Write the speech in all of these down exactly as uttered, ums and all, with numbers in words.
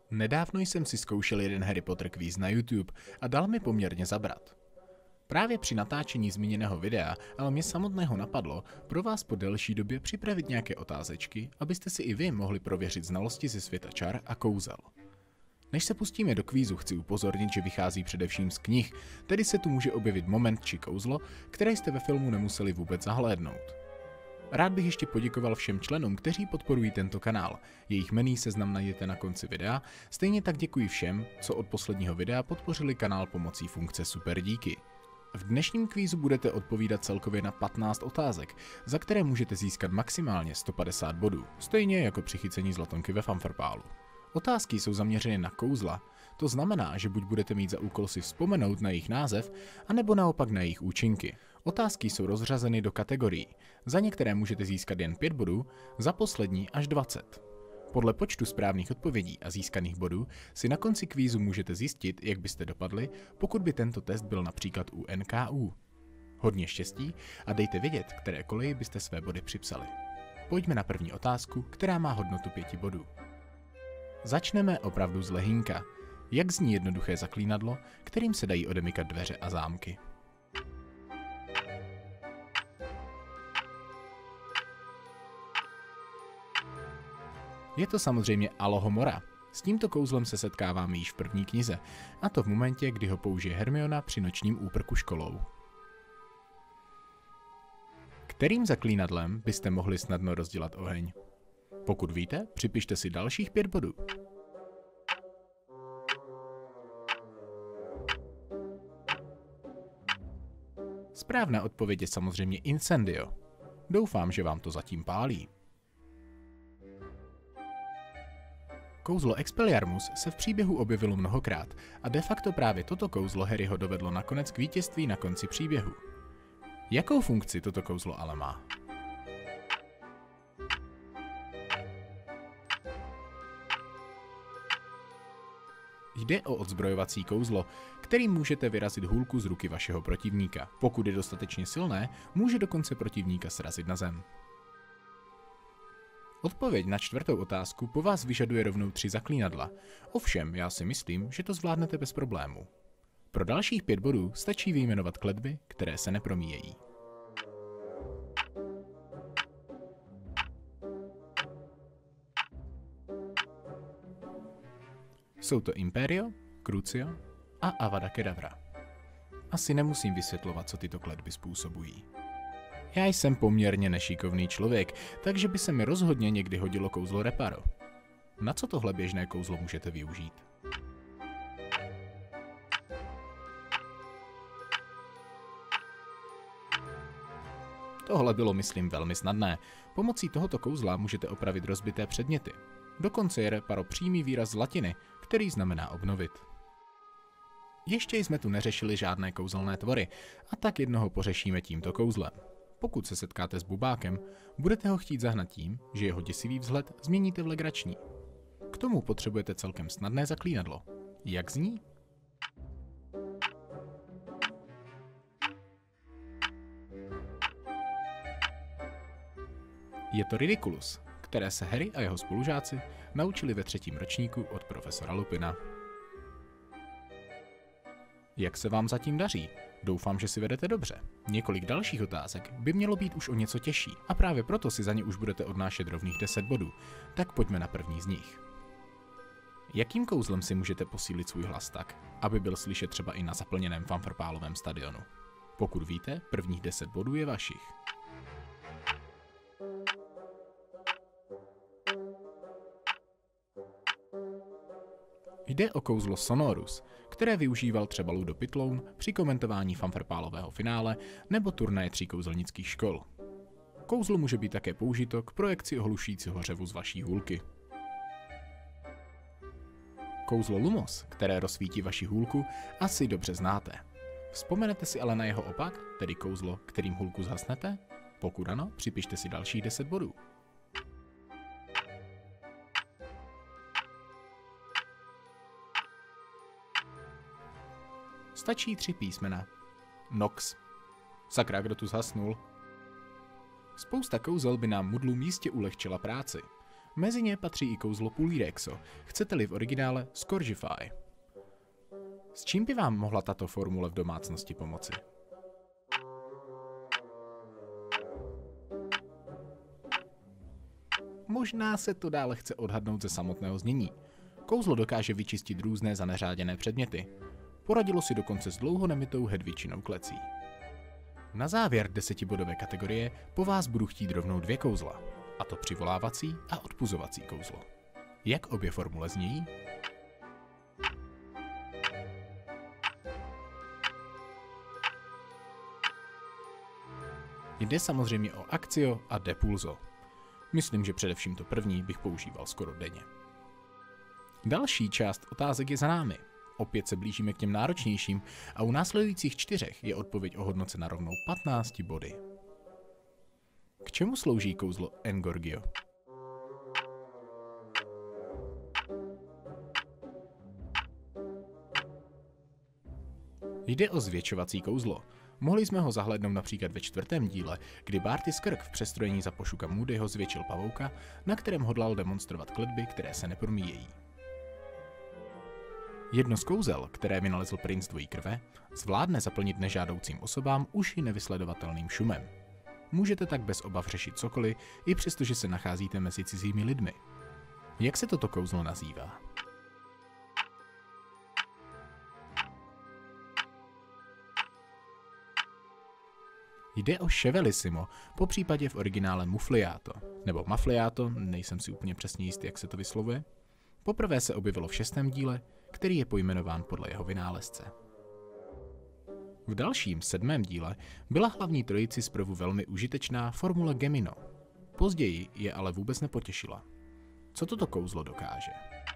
Nedávno jsem si zkoušel jeden Harry Potter kvíz na YouTube a dal mi poměrně zabrat. Právě při natáčení zmíněného videa ale mě samotného napadlo pro vás po delší době připravit nějaké otázečky, abyste si i vy mohli prověřit znalosti ze světa čar a kouzel. Než se pustíme do kvízu, chci upozornit, že vychází především z knih, tedy se tu může objevit moment či kouzlo, které jste ve filmu nemuseli vůbec zahlédnout. Rád bych ještě poděkoval všem členům, kteří podporují tento kanál. Jejich jmenný seznam najdete na konci videa, stejně tak děkuji všem, co od posledního videa podpořili kanál pomocí funkce Super díky. V dnešním kvízu budete odpovídat celkově na patnáct otázek, za které můžete získat maximálně sto padesát bodů, stejně jako při chycení zlatonky ve Fanfrpálu. Otázky jsou zaměřeny na kouzla, to znamená, že buď budete mít za úkol si vzpomenout na jejich název, anebo naopak na jejich účinky. Otázky jsou rozřazeny do kategorií, za některé můžete získat jen pět bodů, za poslední až dvacet. Podle počtu správných odpovědí a získaných bodů si na konci kvízu můžete zjistit, jak byste dopadli, pokud by tento test byl například u N K U. Hodně štěstí a dejte vědět, které koleji byste své body připsali. Pojďme na první otázku, která má hodnotu pěti bodů. Začneme opravdu z lehínka. Jak zní jednoduché zaklínadlo, kterým se dají odemykat dveře a zámky? Je to samozřejmě Alohomora. S tímto kouzlem se setkáváme již v první knize, a to v momentě, kdy ho použije Hermiona při nočním úprku školou. Kterým zaklínadlem byste mohli snadno rozdělat oheň? Pokud víte, připište si dalších pět bodů. Správná odpověď je samozřejmě Incendio. Doufám, že vám to zatím pálí. Kouzlo Expelliarmus se v příběhu objevilo mnohokrát a de facto právě toto kouzlo Harryho dovedlo nakonec k vítězství na konci příběhu. Jakou funkci toto kouzlo ale má? Jde o odzbrojovací kouzlo, kterým můžete vyrazit hůlku z ruky vašeho protivníka. Pokud je dostatečně silné, může dokonce protivníka srazit na zem. Odpověď na čtvrtou otázku po vás vyžaduje rovnou tři zaklínadla. Ovšem, já si myslím, že to zvládnete bez problémů. Pro dalších pět bodů stačí vyjmenovat kletby, které se nepromíjejí. Jsou to Imperio, Crucio a Avada Kedavra. Asi nemusím vysvětlovat, co tyto kletby způsobují. Já jsem poměrně nešikovný člověk, takže by se mi rozhodně někdy hodilo kouzlo Reparo. Na co tohle běžné kouzlo můžete využít? Tohle bylo, myslím, velmi snadné. Pomocí tohoto kouzla můžete opravit rozbité předměty. Dokonce je Reparo přímý výraz z latiny, který znamená obnovit. Ještě jsme tu neřešili žádné kouzelné tvory, a tak jednoho pořešíme tímto kouzlem. Pokud se setkáte s bubákem, budete ho chtít zahnat tím, že jeho děsivý vzhled změníte v legrační. K tomu potřebujete celkem snadné zaklínadlo. Jak zní? Je to Ridiculus, které se Harry a jeho spolužáci naučili ve třetím ročníku od profesora Lupina. Jak se vám zatím daří? Doufám, že si vedete dobře. Několik dalších otázek by mělo být už o něco těžší a právě proto si za ně už budete odnášet rovných deset bodů. Tak pojďme na první z nich. Jakým kouzlem si můžete posílit svůj hlas tak, aby byl slyšet třeba i na zaplněném Fanfrpálovém stadionu? Pokud víte, prvních deset bodů je vašich. Jde o kouzlo Sonorus, které využíval třeba Ludo Pitloun při komentování Fanfrpálového finále nebo turnaje tří kouzelnických škol. Kouzlo může být také použito k projekci ohlušujícího řevu z vaší hůlky. Kouzlo Lumos, které rozsvítí vaši hůlku, asi dobře znáte. Vzpomenete si ale na jeho opak, tedy kouzlo, kterým hůlku zhasnete? Pokud ano, připište si dalších deset bodů. Stačí tři písmena. Nox. Sakra, kdo tu zhasnul? Spousta kouzel by nám mudlům jistě ulehčila práci. Mezi ně patří i kouzlo Pulirexo, chcete-li v originále Scourgify. S čím by vám mohla tato formule v domácnosti pomoci? Možná se to dále chce odhadnout ze samotného znění. Kouzlo dokáže vyčistit různé zaneřáděné předměty. Poradilo si dokonce s dlouho nemytou Hedvičinou klecí. Na závěr desetibodové kategorie po vás budu chtít rovnou dvě kouzla, a to přivolávací a odpuzovací kouzlo. Jak obě formule znějí? Jde samozřejmě o Accio a Depulso. Myslím, že především to první bych používal skoro denně. Další část otázek je za námi. Opět se blížíme k těm náročnějším a u následujících čtyřech je odpověď ohodnocena rovnou patnácti body. K čemu slouží kouzlo Engorgio? Jde o zvětšovací kouzlo. Mohli jsme ho zahlédnout například ve čtvrtém díle, kdy Barty Skrk v přestrojení za pošuka Moodyho zvětšil pavouka, na kterém hodlal demonstrovat kletby, které se nepromíjejí. Jedno z kouzel, které vynalezl princ dvojí krve, zvládne zaplnit nežádoucím osobám uši nevysledovatelným šumem. Můžete tak bez obav řešit cokoliv, i přestože se nacházíte mezi cizími lidmi. Jak se toto kouzlo nazývá? Jde o Chevelissimo, po případě v originále Muffliato, nebo Muffliato, nejsem si úplně přesně jistý, jak se to vyslovuje. Poprvé se objevilo v šestém díle, který je pojmenován podle jeho vynálezce. V dalším, sedmém díle byla hlavní trojici zprvu velmi užitečná formule Gemino. Později je ale vůbec nepotěšila. Co toto kouzlo dokáže?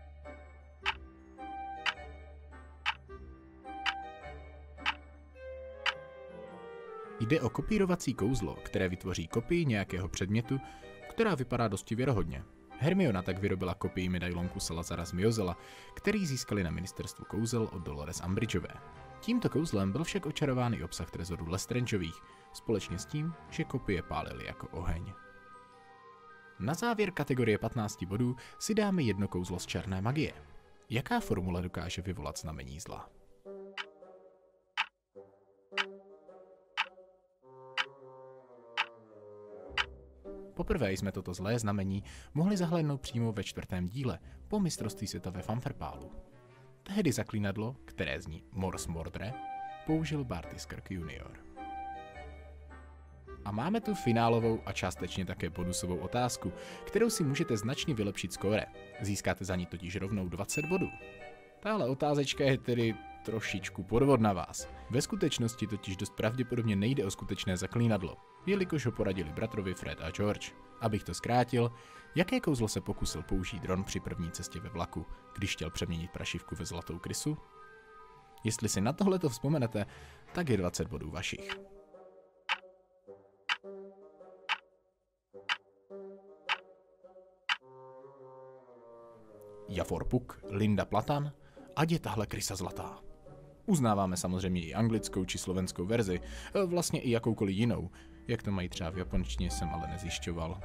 Jde o kopírovací kouzlo, které vytvoří kopii nějakého předmětu, která vypadá dosti věrohodně. Hermiona tak vyrobila kopii medailonku Salazara z Miozela, který získali na ministerstvu kouzel od Dolores Umbridgeové. Tímto kouzlem byl však očarován i obsah trezoru Lestrangeových, společně s tím, že kopie pálily jako oheň. Na závěr kategorie patnácti bodů si dáme jedno kouzlo z černé magie. Jaká formule dokáže vyvolat znamení zla? Poprvé jsme toto zlé znamení mohli zahlédnout přímo ve čtvrtém díle, po mistrovství světa ve Fanferpálu. Tehdy zaklínadlo, které zní Mors Mordre, použil Barty Skrk junior. A máme tu finálovou a částečně také bonusovou otázku, kterou si můžete značně vylepšit skóre. Získáte za ní totiž rovnou dvacet bodů. Tahle otázečka je tedy trošičku podvod na vás. Ve skutečnosti totiž dost pravděpodobně nejde o skutečné zaklínadlo, jelikož ho poradili bratrovi Fred a George. Abych to zkrátil, jaké kouzlo se pokusil použít Ron při první cestě ve vlaku, když chtěl přeměnit prašivku ve zlatou krysu? Jestli si na tohleto vzpomenete, tak je dvacet bodů vašich. Javor Puck, Linda Platan, ať je tahle krysa zlatá. Uznáváme samozřejmě i anglickou či slovenskou verzi, vlastně i jakoukoliv jinou. Jak to mají třeba v japonštině, jsem ale nezjišťoval.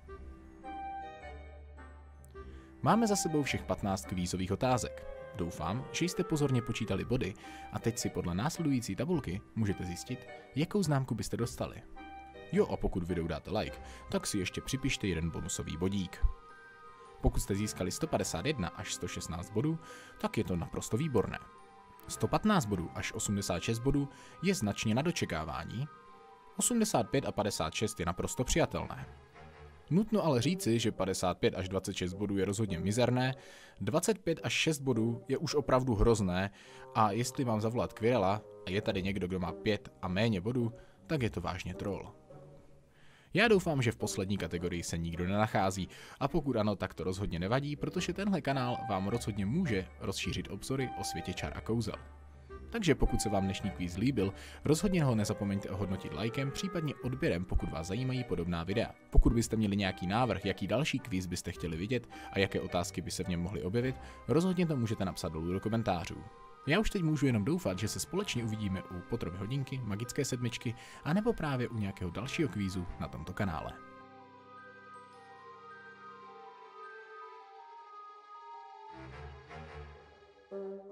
Máme za sebou všech patnáct kvízových otázek. Doufám, že jste pozorně počítali body a teď si podle následující tabulky můžete zjistit, jakou známku byste dostali. Jo, a pokud videu dáte like, tak si ještě připište jeden bonusový bodík. Pokud jste získali sto padesát jedna až sto šestnáct bodů, tak je to naprosto výborné. sto patnáct bodů až osmdesát šest bodů je značně na dočekávání, osmdesát pět a padesát šest je naprosto přijatelné. Nutno ale říci, že padesát pět až dvacet šest bodů je rozhodně mizerné, dvacet pět až šest bodů je už opravdu hrozné a jestli mám zavolat Quirrella a je tady někdo, kdo má pět a méně bodů, tak je to vážně troll. Já doufám, že v poslední kategorii se nikdo nenachází a pokud ano, tak to rozhodně nevadí, protože tenhle kanál vám rozhodně může rozšířit obzory o světě čar a kouzel. Takže pokud se vám dnešní kvíz líbil, rozhodně ho nezapomeňte ohodnotit lajkem, případně odběrem, pokud vás zajímají podobná videa. Pokud byste měli nějaký návrh, jaký další kvíz byste chtěli vidět a jaké otázky by se v něm mohly objevit, rozhodně to můžete napsat dolů do komentářů. Já už teď můžu jenom doufat, že se společně uvidíme u Potterovy hodinky, magické sedmičky, anebo právě u nějakého dalšího kvízu na tomto kanále. Mm.